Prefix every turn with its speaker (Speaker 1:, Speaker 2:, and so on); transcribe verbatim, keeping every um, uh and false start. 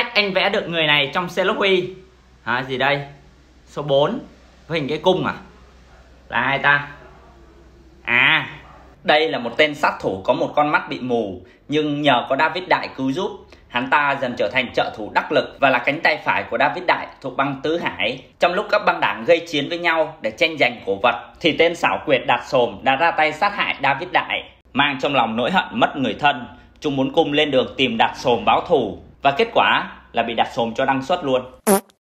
Speaker 1: cách anh vẽ được người này trong Sherlock Huy. À, gì đây? Số bốn với hình cái cung à? Là ai ta? À, đây là một tên sát thủ có một con mắt bị mù, nhưng nhờ có David Đại cứu giúp, hắn ta dần trở thành trợ thủ đắc lực và là cánh tay phải của David Đại thuộc băng Tứ Hải. Trong lúc các băng đảng gây chiến với nhau để tranh giành cổ vật, thì tên xảo quyệt Đạt Sồm đã ra tay sát hại David Đại. Mang trong lòng nỗi hận mất người thân, chúng muốn cùng lên đường tìm Đạt Sồm báo thù, và kết quả là bị Đạt Sồm cho đăng xuất luôn.